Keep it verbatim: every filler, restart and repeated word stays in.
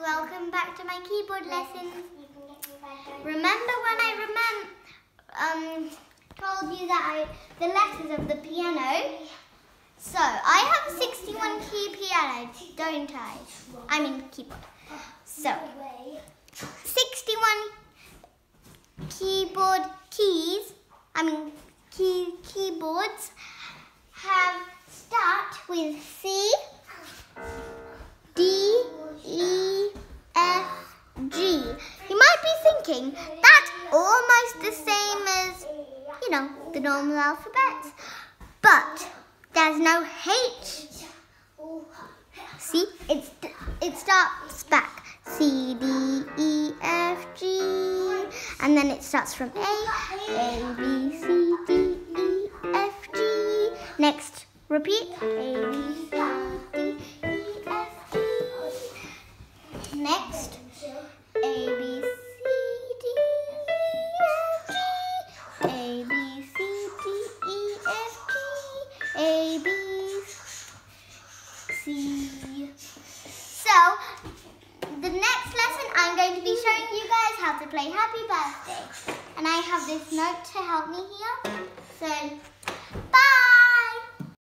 welcome back to my keyboard lessons. Remember when I remem um told you that I the letters of the piano? So I have a sixty-one key piano, don't I? I mean keyboard. So sixty-one keyboard keys, I mean key keyboards have start with C, D, E, F, G. You might be thinking that's almost the same as, you know, the normal alphabet, but there's no H. See, it's it starts back C, D, E, F, G, and then it starts from A, A, B, C, D, E, F, G. Next, repeat, A, B, C, D, E, F, G. Next, A, B, C, D, E, F, G. A, B, C, D, E, F, G. A, B, C. So, the next lesson I'm going to be showing you guys how to play Happy Birthday. And I have this note to help me here. So, bye!